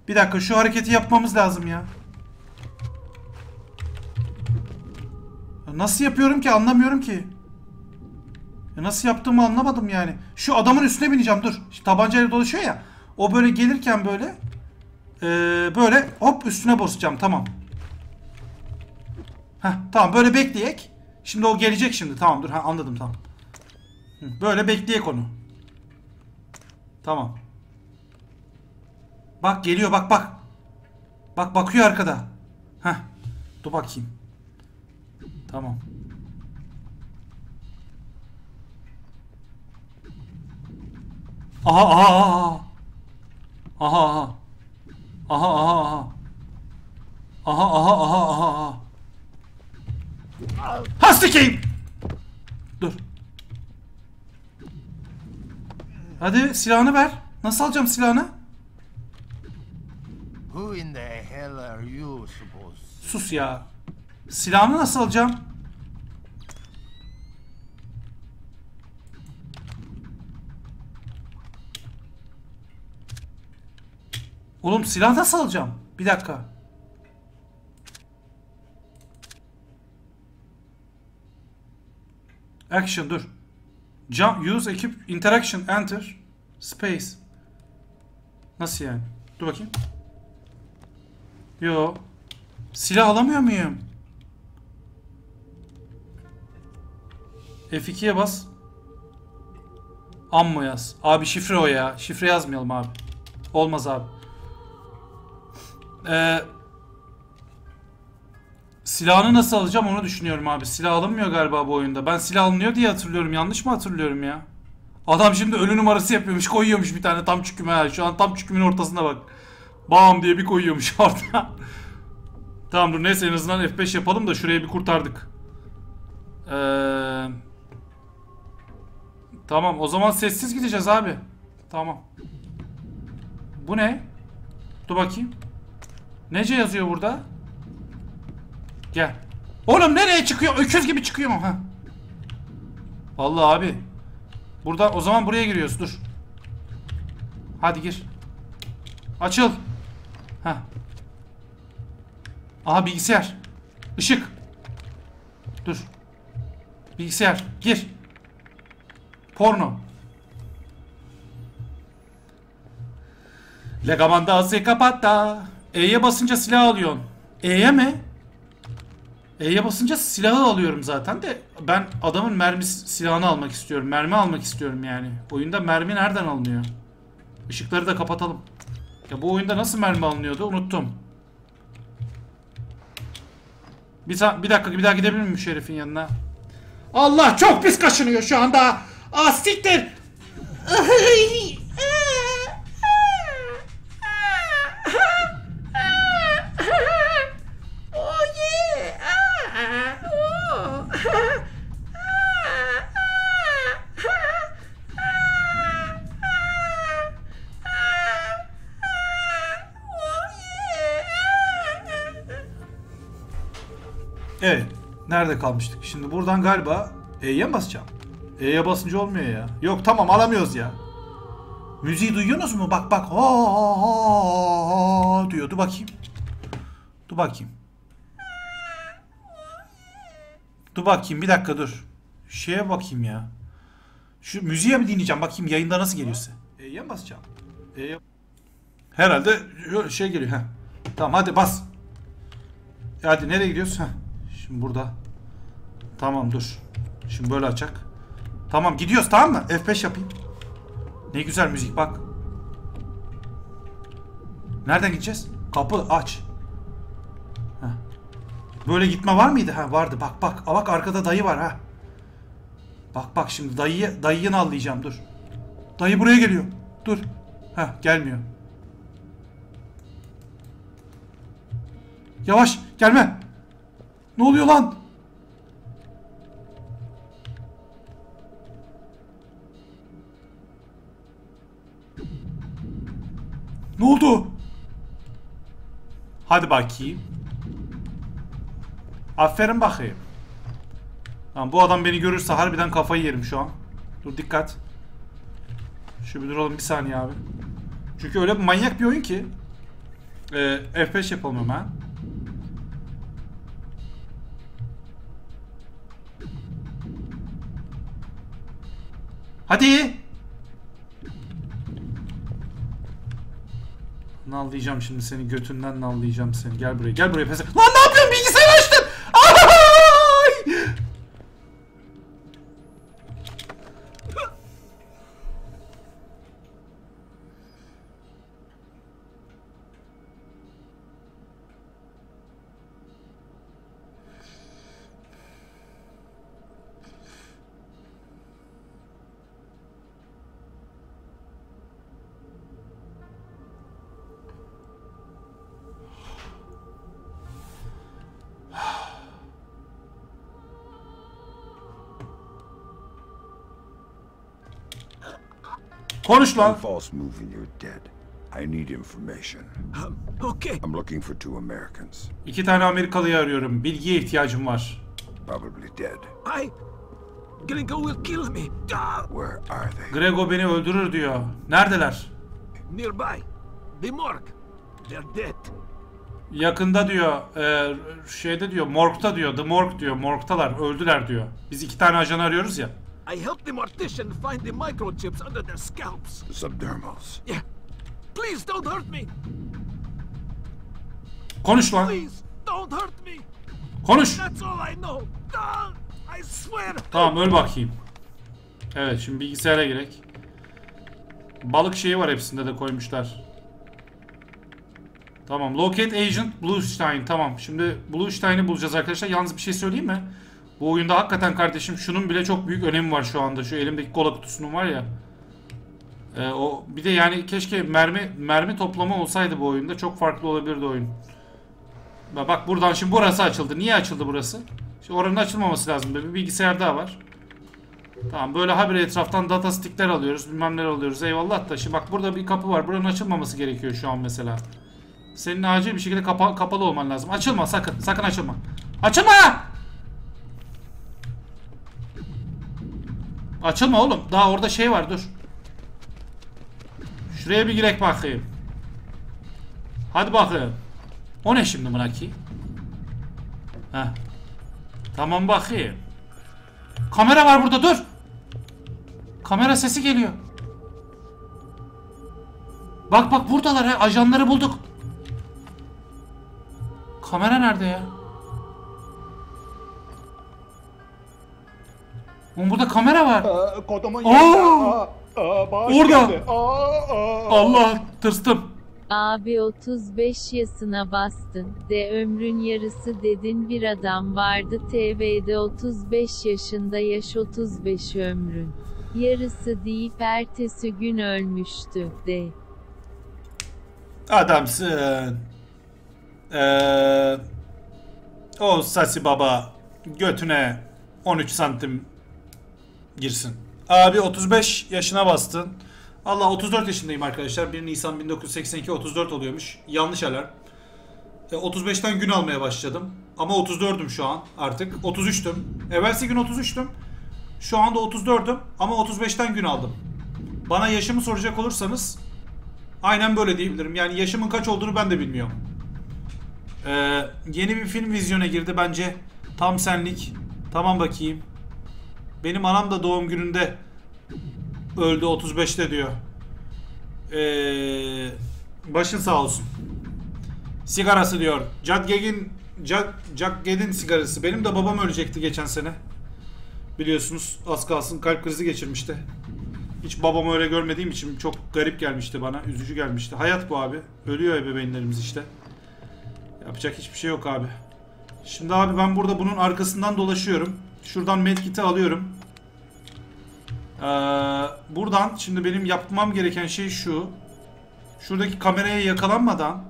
Bir dakika, şu hareketi yapmamız lazım ya. Nasıl yapıyorum ki, anlamıyorum ki. Nasıl yaptığımı anlamadım yani. Şu adamın üstüne bineceğim, dur. Tabancayla dolaşıyor ya. O böyle gelirken böyle böyle hop üstüne basacağım, tamam. Heh, tamam, böyle bekleyek. Şimdi o gelecek şimdi, tamam dur, ha, anladım, tamam. Böyle bekleyek onu. Tamam. Bak geliyor, bak bak. Bak bakıyor arkada. Heh. Dur bakayım. Tamam. Aha aha aha. Aha aha. Aha aha aha. Aha aha aha aha aha. Ha sikeyim. Dur. Hadi silahını ver. Nasıl alacağım silahını? Who in the hell are you supposed? Sus ya. Silahını nasıl alacağım? Oğlum silah nasıl alacağım? Bir dakika. Action, dur. Jump, use equip, interaction, enter, space. Nasıl yani? Dur bakayım. Yo. Silah alamıyor muyum? F2'ye bas. Ammo yaz. Abi şifre o ya. Şifre yazmayalım abi. Olmaz abi. Silahını nasıl alacağım onu düşünüyorum abi. Silah alınmıyor galiba bu oyunda. Ben silah alınıyor diye hatırlıyorum. Yanlış mı hatırlıyorum ya? Adam şimdi ölü numarası yapıyormuş. Koyuyormuş bir tane tam çüküme. Ha. Şu an tam çükümün ortasında bak. Bam diye bir koyuyormuş orada. Tamam dur, neyse en azından F5 yapalım da şurayı bir kurtardık. Tamam o zaman sessiz gideceğiz abi. Tamam. Bu ne? Dur bakayım. Nece yazıyor burada? Gel. Oğlum nereye çıkıyor? Öküz gibi çıkıyor mu? Ha. Vallahi abi. Burada o zaman buraya giriyoruz. Dur. Hadi gir. Açıl. Ha. Aha bilgisayar. Işık. Dur. Bilgisayar. Gir. Porno. La comanda se kapatta. E'ye basınca silah alıyorsun. E'ye mi? E'ye basınca silahı alıyorum zaten de ben adamın silahını almak istiyorum. Mermi almak istiyorum yani. Oyunda mermi nereden alınıyor? Işıkları da kapatalım. Ya bu oyunda nasıl mermi alınıyordu? Unuttum. Bir dakika, bir daha gidebilir miyim şu herifin yanına? Allah çok pis kaşınıyor şu anda. Ah siktir. Evet. Nerede kalmıştık? Şimdi buradan galiba E'ye mi basacağım? E'ye basınca olmuyor ya. Yok tamam, alamıyoruz ya. Müziği duyuyorsunuz mu? Bak bak. Ha diyor. Dur bakayım. Dur bakayım. Dur bakayım, bir dakika dur. Şeye bakayım ya. Şu müziğe mi dinleyeceğim? Bakayım yayında nasıl geliyorsa. E'ye mi basacağım? E'ye... Herhalde şey geliyor. Heh. Tamam hadi bas. Hadi nereye gidiyoruz? Heh. Şimdi burada. Tamam dur. Şimdi böyle açak. Tamam gidiyoruz, tamam mı? F5 yapayım. Ne güzel müzik bak. Nereden gideceğiz? Kapı aç. Heh. Böyle gitme var mıydı? Ha vardı. Bak bak. Bak arkada dayı var ha. Bak bak şimdi dayıyı nallayacağım, dur. Dayı buraya geliyor. Dur. Heh gelmiyor. Yavaş gelme. Ne oluyor lan? Ne oldu? Hadi bakayım. Aferin bakayım. Tamam, bu adam beni görürse harbiden kafayı yerim şu an. Dur dikkat. Şu bir duralım bir saniye abi. Çünkü öyle manyak bir oyun ki. F5 yapalım hemen. Hadi. Nallayacağım şimdi seni, götünden nallayacağım seni. Gel buraya, gel buraya. Lan ne yapıyorsun? Bilgisayarı açtın. Ay! Konuş lan. False move and you're dead. I need information. Okay. I'm looking for 2 Americans. 2 tane Amerikalıyı arıyorum. Bilgiye ihtiyacım var. Probably dead. Gringo will kill me. Where are they? Grego beni öldürür diyor. Neredeler? Nearby. The morgue. They're dead. Yakında diyor. Şeyde diyor. Morg'ta diyor. The Morgue diyor. Morg'talar. Öldüler diyor. Biz 2 tane ajanı arıyoruz ya. I helped the mortician find the microchips under their scalps. The subdermals. Yeah. Please don't hurt me. Konuş lan. Please don't hurt me. Konuş. That's all I know. I swear. Tamam, öl bakayım. Evet, şimdi bilgisayara girek. Balık şeyi var, hepsinde de koymuşlar. Tamam, locate agent Bluestein. Tamam, şimdi Bluestein'i bulacağız arkadaşlar. Yalnız bir şey söyleyeyim mi? Bu oyunda hakikaten kardeşim şunun bile çok büyük önemi var şu anda. Şu elimdeki kola kutusunun var ya. O bir de yani keşke mermi toplama olsaydı bu oyunda. Çok farklı olabilirdi oyun. Bak buradan şimdi burası açıldı. Niye açıldı burası? Şimdi oranın açılmaması lazım. Bir bilgisayar daha var. Tamam, böyle habire etraftan data stickler alıyoruz. Bilmem neler alıyoruz. Eyvallah da şimdi bak burada bir kapı var. Buranın açılmaması gerekiyor şu an mesela. Senin acil bir şekilde kapalı olman lazım. Açılma sakın. Sakın açılma. Açılma! Açılma oğlum. Daha orada şey var, dur. Şuraya bir girek bakayım. Hadi bakayım. O ne şimdi Mınaki? Heh. Tamam bakayım. Kamera var burada, dur. Kamera sesi geliyor. Bak bak buradalar ha. Ajanları bulduk. Kamera nerede ya? Oğlum burada kamera var. Kodumun Aa! Orada. Geldi. Allah, tırstım. Abi 35 yaşına bastın de ömrün yarısı dedin, bir adam vardı TV'de 35 yaşında, yaş 35 ömrün yarısı deyip ertesi gün ölmüştü de. Adamsın. O Sasi Baba götüne 13 santim girsin. Abi 35 yaşına bastın. Allah, 34 yaşındayım arkadaşlar. 1 Nisan 1982 34 oluyormuş. Yanlış alarm. 35'ten gün almaya başladım. Ama 34'üm şu an artık. 33'tüm. Evvelsi gün 33'tüm. Şu anda 34'üm ama 35'ten gün aldım. Bana yaşımı soracak olursanız aynen böyle diyebilirim. Yani yaşımın kaç olduğunu ben de bilmiyorum. Yeni bir film vizyona girdi bence. Tam senlik. Tamam bakayım. Benim anam da doğum gününde öldü 35'te diyor. Başın sağ olsun. Sigarası diyor. Jagged'in sigarası. Benim de babam ölecekti geçen sene. Biliyorsunuz, az kalsın kalp krizi geçirmişti. Hiç babamı öyle görmediğim için çok garip gelmişti bana. Üzücü gelmişti. Hayat bu abi. Ölüyor ebeveynlerimiz işte. Yapacak hiçbir şey yok abi. Şimdi abi ben burada bunun arkasından dolaşıyorum. Şuradan medkit'i alıyorum. Buradan şimdi benim yapmam gereken şey şu. Şuradaki kameraya yakalanmadan.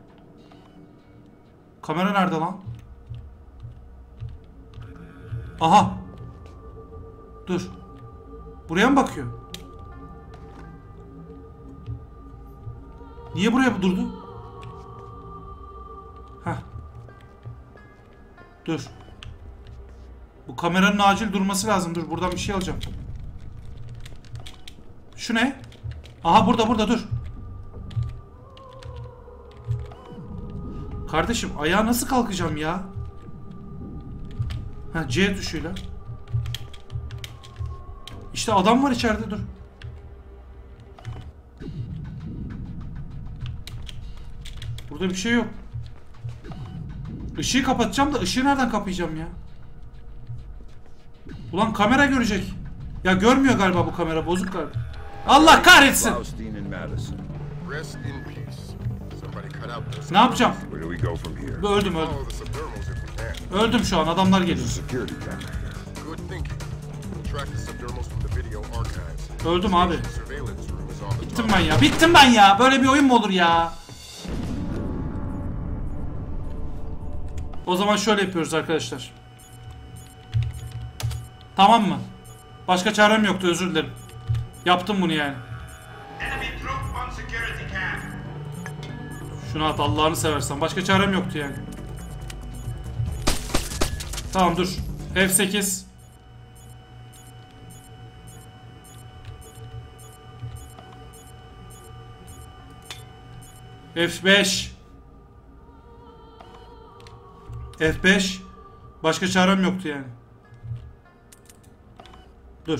Kamera nerede lan? Aha. Dur. Buraya mı bakıyor? Niye buraya durdu? Heh. Dur. Bu kameranın acil durması lazım. Dur, buradan bir şey alacağım. Şu ne? Aha, burada dur. Kardeşim ayağa nasıl kalkacağım ya? Ha, C tuşuyla. İşte adam var içeride, dur. Burada bir şey yok. Işığı kapatacağım da ışığı nereden kapayacağım ya? Ulan kamera görecek. Ya görmüyor galiba, bu kamera bozuk galiba. Allah kahretsin. Blaustein and Madison. Rest in peace. Somebody cut out those. Ne yapacağım? Where do we go from here? Öldüm. Follow the subdermals if we can. Öldüm şu an, adamlar There's a geliyor. security camera here. Good thinking. Track the subdermals from the video archives. Öldüm abi. Surveillance room is on the Bittim top. ben ya. Bittim ben ya. Böyle bir oyun mu olur ya? O zaman şöyle yapıyoruz arkadaşlar. Tamam mı? Başka çarem yoktu, özür dilerim. Yaptım bunu yani. Şunu at Allah'ını seversen. Başka çarem yoktu yani. Tamam dur. F8. F5. F5. Başka çarem yoktu yani. Dur.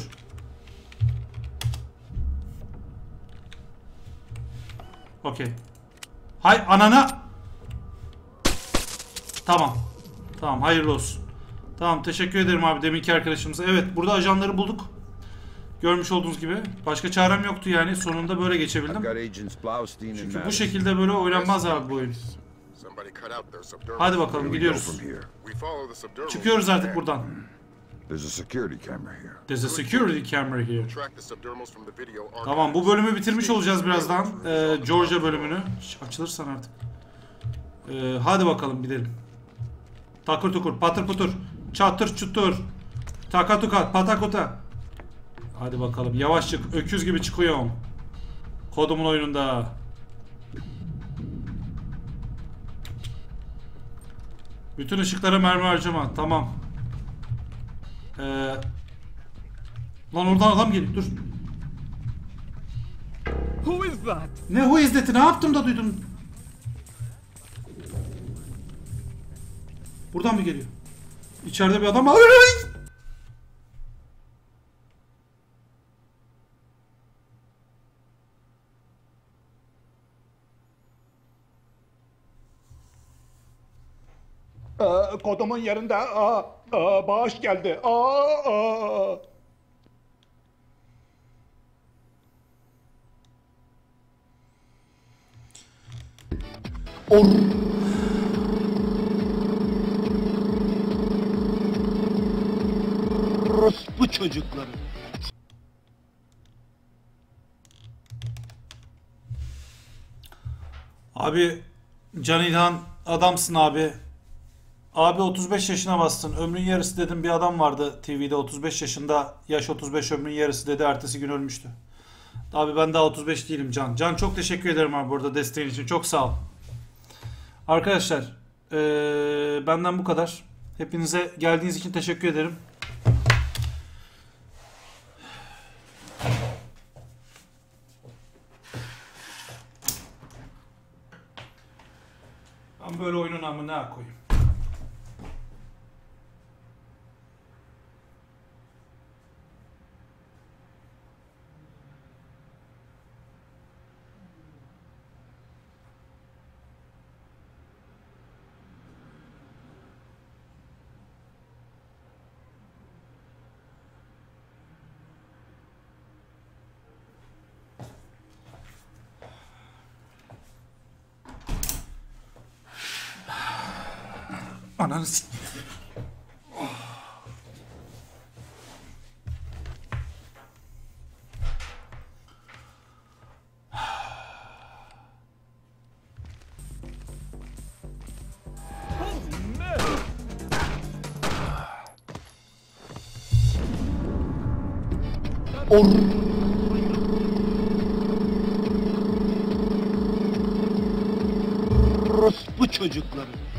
Okey. Hay anana. Tamam. Tamam, hayırlı olsun. Tamam, teşekkür ederim abi deminki arkadaşımıza. Evet, burada ajanları bulduk. Görmüş olduğunuz gibi. Başka çarem yoktu yani. Sonunda böyle I've geçebildim. got agents Blaustein and Çünkü bu Madison. şekilde böyle oynanmaz abi bu oyun. Somebody cut out their subdermals. Hadi Where bakalım, do we go gidiyoruz. from here? We follow the subdermals. Çıkıyoruz artık buradan. There's a security camera here. There's a security camera here. Track the subdermals from the video archives. Tamam, bu bölümü bitirmiş olacağız birazdan. Georgia bölümünü. Açılırsan artık. Hadi bakalım gidelim. Takır tukur, patır putur. Çatır çutur. Taka tuka, patakuta. Hadi bakalım, yavaş çık. Öküz gibi çıkıyorum. Kodumun oyununda. Bütün ışıklara mermi harcama. Tamam. Lan oradan adam geliyor. Dur. Who is that? Ne who is that? Ne yaptım da duydun? Buradan mı geliyor? İçeride bir adam var. Kodumun yerinde bağış geldi. Bu çocukları. Abi Can İlhan adamsın abi. Abi 35 yaşına bastın. Ömrün yarısı dedim, bir adam vardı TV'de 35 yaşında. Yaş 35, ömrün yarısı dedi. Ertesi gün ölmüştü. Abi ben daha 35 değilim Can. Can çok teşekkür ederim abi burada desteğin için. Çok sağ ol. Arkadaşlar benden bu kadar. Hepinize geldiğiniz için teşekkür ederim. Ben böyle oyunun amına koyayım. Ananı s***. Bu çocukları.